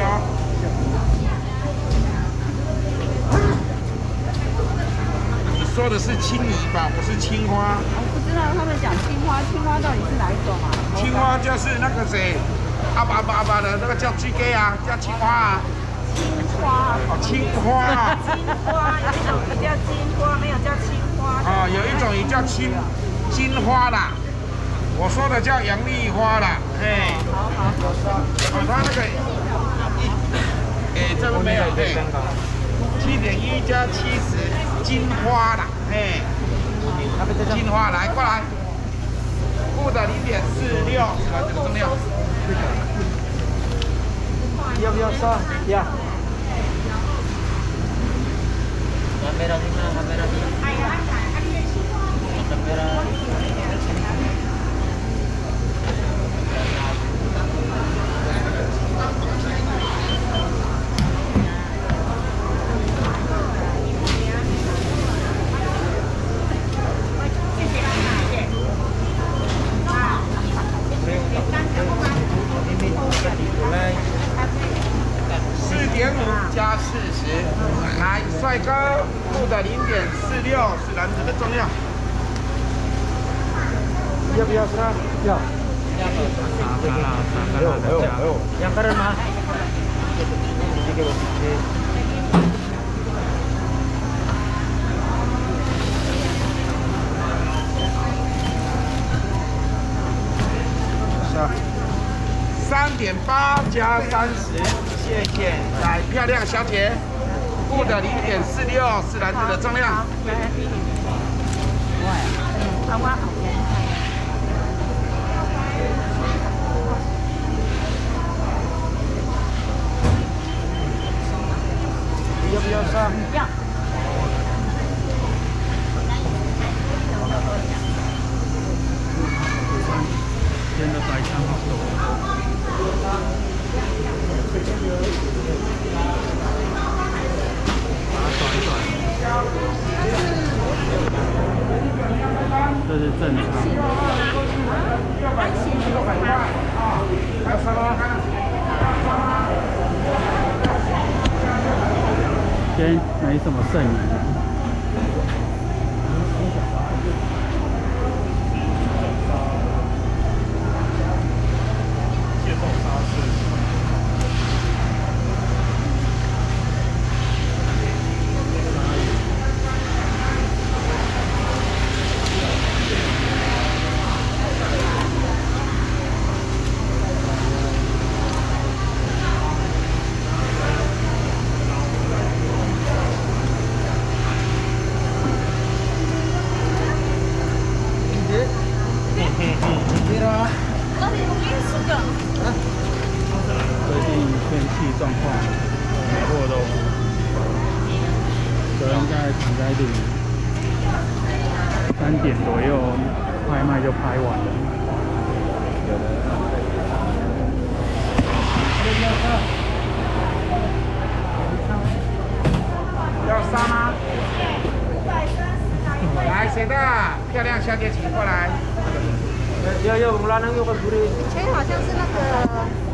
哦。你说的是青鱼吧？不是青花。 我不知道他们讲青花，青花到底是哪一种啊？ 青花就是那个谁，阿爸的那个叫鸡鸡啊，叫青花啊。 花哦，青花啊。 金花有一种鱼叫金花，没有叫青花。 哦，有一种鱼叫金花啦。我说的叫洋丽花啦，哎。 好。 哦，它那个这个没有对，7.1加70金花啦，哎。金花来过来，负的0.46，这个重量。 要不要上？要。Kamera ni na, kamera ni. Kamera. 4.5加40，来，帅哥，负的0.46是篮子的重量。 要不要上？要。Yang keren mah. 3.8加30，谢谢。来，漂亮小姐，负的0.46是篮子的重量。 要不要上？ 要。 今天的白餐好多。把它转一转，这是正常。 还有什么？ 今天没什么剩余。最近天气状况很破豆腐，昨天在长斋岭3点左右拍卖就拍完了。 要杀吗？来，谁的？漂亮小姐，请过来。 要我们拉那个不是？ 以前好像是那个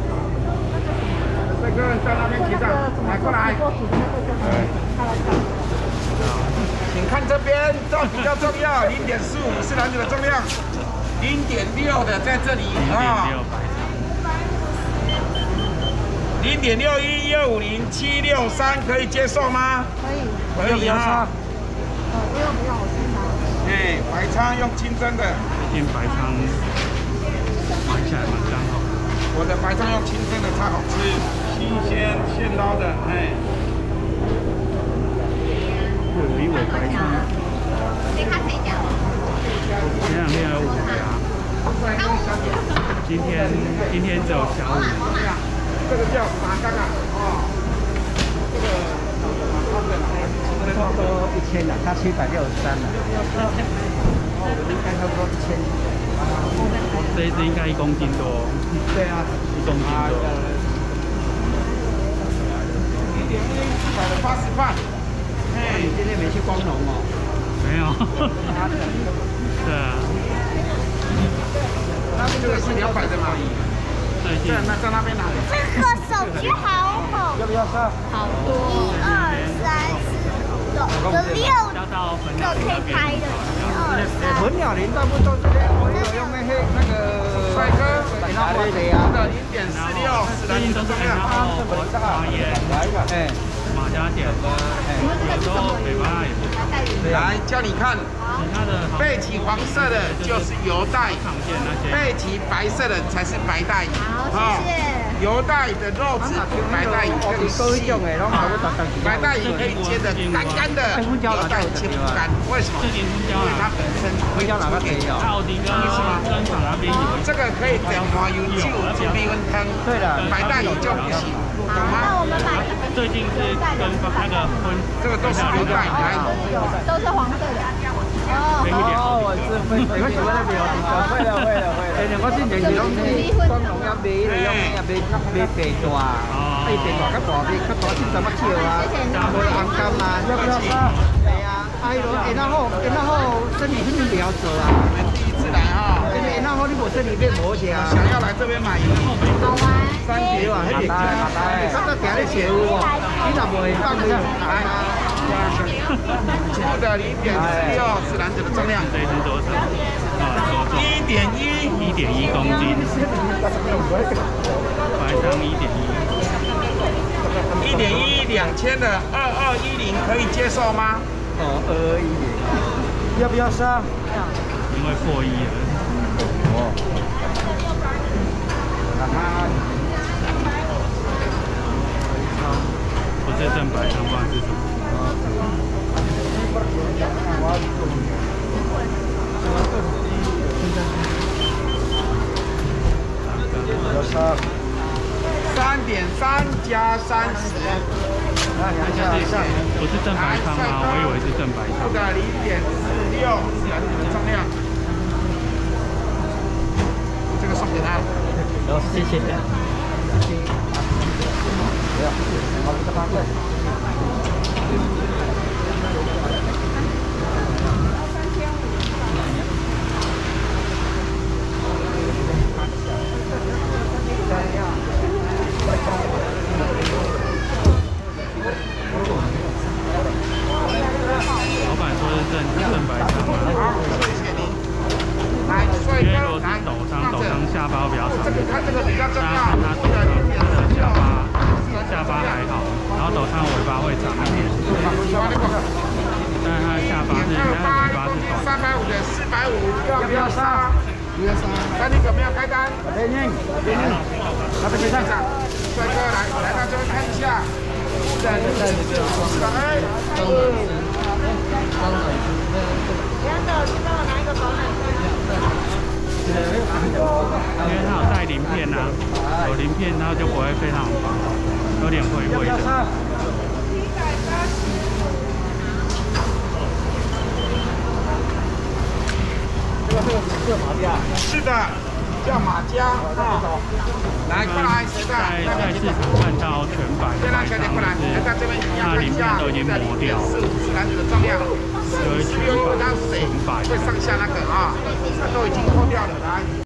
帅哥在那边结账，来过来。请看这边，这比较重要，0.45是篮子的重量，0.6的在这里啊。0.61150763可以接受吗？ 可以。 可以啊。 不用，我先拿。 哎，白鲳用清蒸的。 今天白鲳买起来蛮刚好。 我的白鲳用清蒸的才好吃，新鲜现捞的，哎。 有一尾白鲳。 谁看谁讲？ 前2天有5家，今天只有小5。 这个叫马缸啊，哦，这个差不多1000了，它763了。应该差不多1000。 这一只应该1公斤多。 对啊 ，1公斤多。 1.180块。 哎，你今天没去光荣哦？ 没有。对啊。 这个是200的嘛？ 最近。 那在那边拿。 这个手机好要上？ 好多，1、2、3、4、5、6，就可以拍的。 鸵鸟林大部分都是我有用那个帅哥， 那花的啊， 的0.46， 最近都是然后花椰， 哎， 马甲线，有时候北巴也是。 来教你看， 其他的背鳍黄色的就是油带， 长线那些。 背鳍白色的才是白带。 好，谢谢。 油带的肉质比白带更细，白带也可以切得干干的，油带切不干，为什么？因为它本身会煮点奥迪跟跟厂那边有。 这个可以点麻油酒煮米粉汤，对的，白带也就不行，懂吗？ 那我们买最近是跟那个这个都是油带，来， 都是黄色的。 哦，我是会那边有会了。哎，我之前是拢去光荣遐买，用遐买白大，白大较大比较大，3怎么少啊？无黄金啊，要不要杀？对啊，哎呦，那好，生理肯定不要做啊。 你们第一次来哈， 那好，你无生理变无吃啊。 想要来这边买油， 好玩。 3条啊，迄个较早定咧笑有无？你若袂放去来。 负的0.46是男子的重量， 这一只多少？1.1公斤，白汤1.1 1.12000的2210可以接受吗？ 哦，2210，要不要杀？ 因为破1了。 哦。 不是正白汤吧？是什么？ 3.3加30， 不是正白汤吗？我以为是正白汤。 负的0.46是男子的重量，这个送给他。 好，谢谢。 老板说是正白汤吗？ 好，谢谢您。来，帅哥， 因为如果是斗汤下巴比较长， 看这个比较重要。 他下巴还好，然后斗汤尾巴会长一点，但是它的下巴是，它的尾巴是短。 350的450，要不要杀？不要杀。那你有没有开单？ 别念，他不接上。 帅哥来到这边看一下。 因为它有带鳞片啊，有鳞片它就不会非常有点灰灰的。 这马甲。 是的，叫马甲啊。来，过来， 在市场看到全白的白汤，它鳞片都已经磨掉，就会全白。 会上下那个啊，它都已经脱掉了，来。